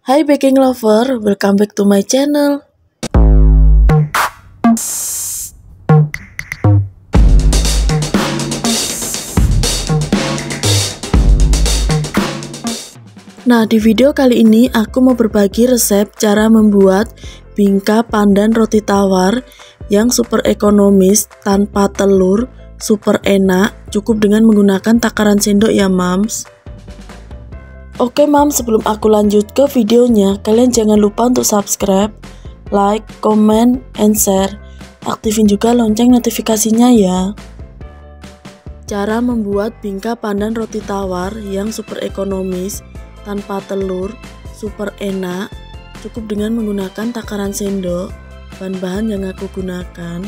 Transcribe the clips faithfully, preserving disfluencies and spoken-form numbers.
Hai baking lover, welcome back to my channel. Nah, di video kali ini aku mau berbagi resep cara membuat bingka pandan roti tawar yang super ekonomis, tanpa telur, super enak, cukup dengan menggunakan takaran sendok ya mams. Oke mams, sebelum aku lanjut ke videonya, kalian jangan lupa untuk subscribe, like, comment, and share. Aktifin juga lonceng notifikasinya ya. Cara membuat bingka pandan roti tawar yang super ekonomis, tanpa telur, super enak, cukup dengan menggunakan takaran sendok. Bahan-bahan yang aku gunakan.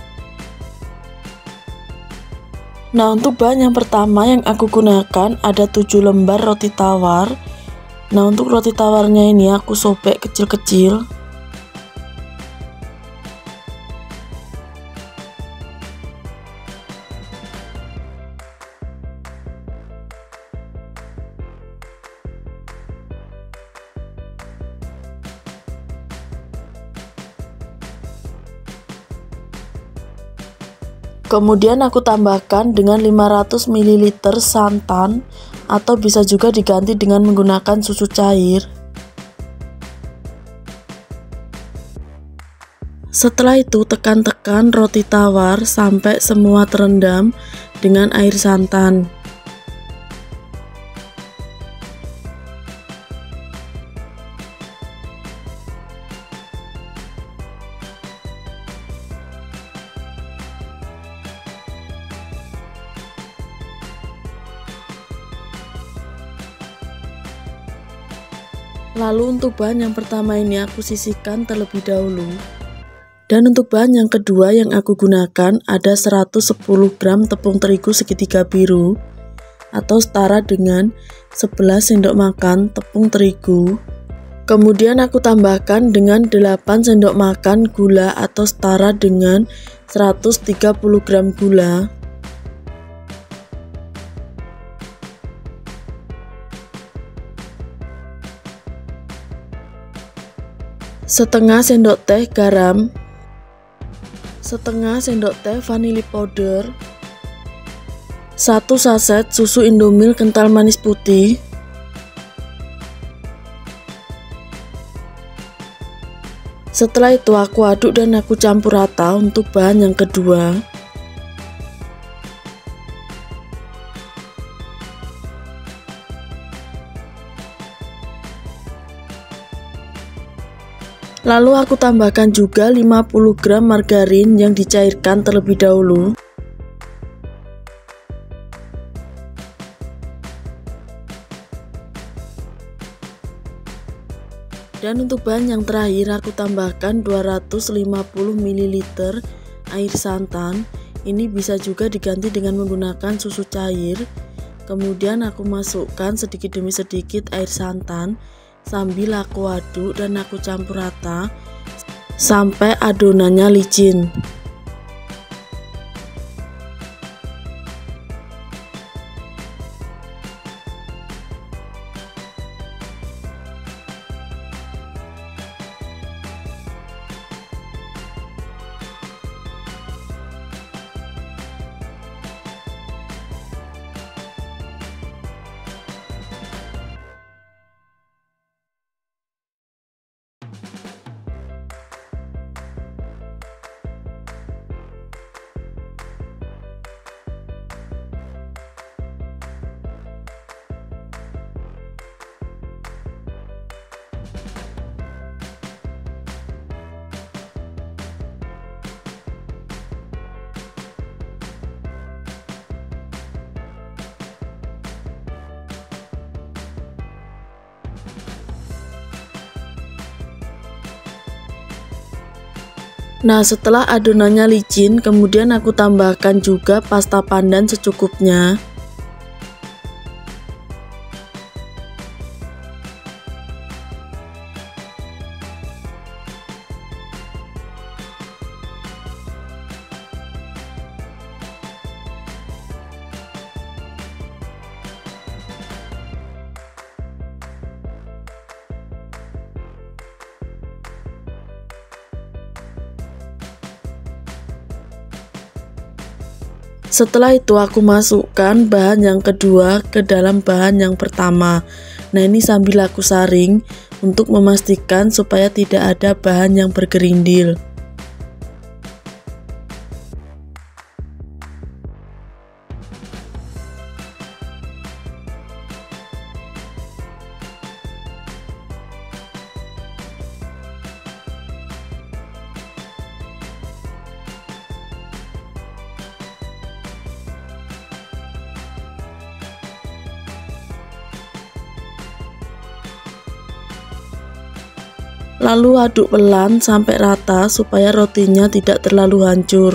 Nah, untuk bahan yang pertama yang aku gunakan ada tujuh lembar roti tawar. Nah, untuk roti tawarnya ini aku sobek kecil-kecil. Kemudian aku tambahkan dengan lima ratus mililiter santan, atau bisa juga diganti dengan menggunakan susu cair. Setelah itu tekan-tekan roti tawar sampai semua terendam dengan air santan. Lalu untuk bahan yang pertama ini aku sisihkan terlebih dahulu. Dan untuk bahan yang kedua yang aku gunakan ada seratus sepuluh gram tepung terigu segitiga biru, atau setara dengan sebelas sendok makan tepung terigu. Kemudian aku tambahkan dengan delapan sendok makan gula atau setara dengan seratus tiga puluh gram gula. Setengah sendok teh garam, setengah sendok teh vanili powder, satu saset susu Indomilk kental manis putih, setelah itu aku aduk dan aku campur rata untuk bahan yang kedua. Lalu aku tambahkan juga lima puluh gram margarin yang dicairkan terlebih dahulu. Dan untuk bahan yang terakhir aku tambahkan dua ratus lima puluh mililiter air santan. Ini bisa juga diganti dengan menggunakan susu cair. Kemudian aku masukkan sedikit demi sedikit air santan sambil aku aduk dan aku campur rata sampai adonannya licin. Nah, setelah adonannya licin, kemudian aku tambahkan juga pasta pandan secukupnya. Setelah itu aku masukkan bahan yang kedua ke dalam bahan yang pertama. Nah, ini sambil aku saring untuk memastikan supaya tidak ada bahan yang bergerindil. Lalu aduk pelan sampai rata supaya rotinya tidak terlalu hancur.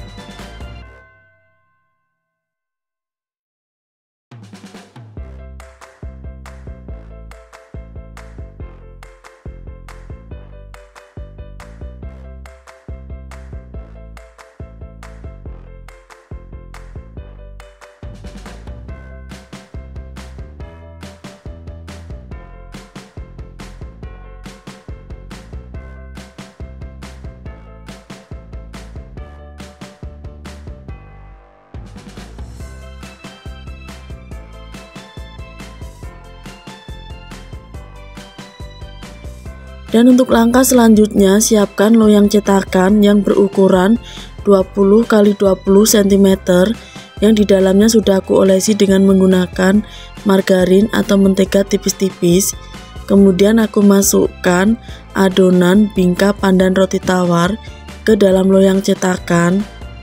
Dan untuk langkah selanjutnya, siapkan loyang cetakan yang berukuran dua puluh kali dua puluh sentimeter yang di dalamnya sudah aku olesi dengan menggunakan margarin atau mentega tipis-tipis. Kemudian aku masukkan adonan bingka pandan roti tawar ke dalam loyang cetakan.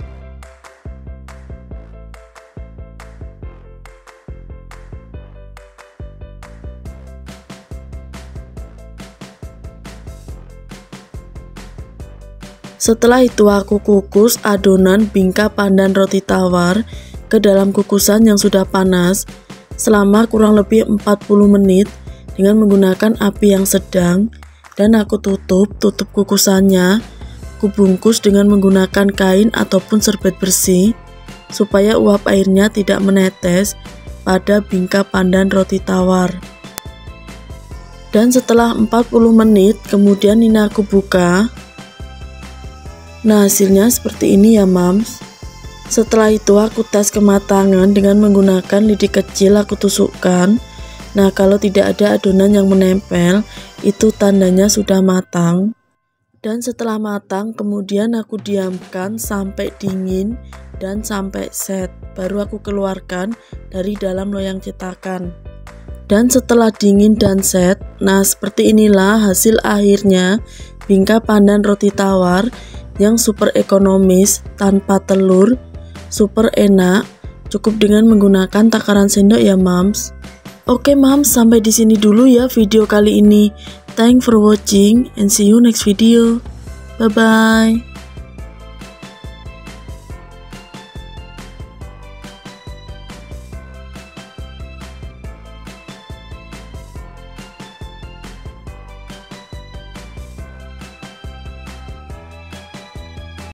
Setelah itu aku kukus adonan bingka pandan roti tawar ke dalam kukusan yang sudah panas selama kurang lebih empat puluh menit dengan menggunakan api yang sedang, dan aku tutup tutup kukusannya. Aku bungkus dengan menggunakan kain ataupun serbet bersih supaya uap airnya tidak menetes pada bingka pandan roti tawar. Dan setelah empat puluh menit kemudian ini aku buka. Nah, hasilnya seperti ini ya mams. Setelah itu aku tes kematangan dengan menggunakan lidi kecil, aku tusukkan. Nah, kalau tidak ada adonan yang menempel, itu tandanya sudah matang. Dan setelah matang kemudian aku diamkan sampai dingin dan sampai set, baru aku keluarkan dari dalam loyang cetakan. Dan setelah dingin dan set, nah seperti inilah hasil akhirnya bingka pandan roti tawar yang super ekonomis, tanpa telur, super enak, cukup dengan menggunakan takaran sendok ya mams. Oke mams, sampai di sini dulu ya video kali ini. Thanks for watching and see you next video. Bye bye.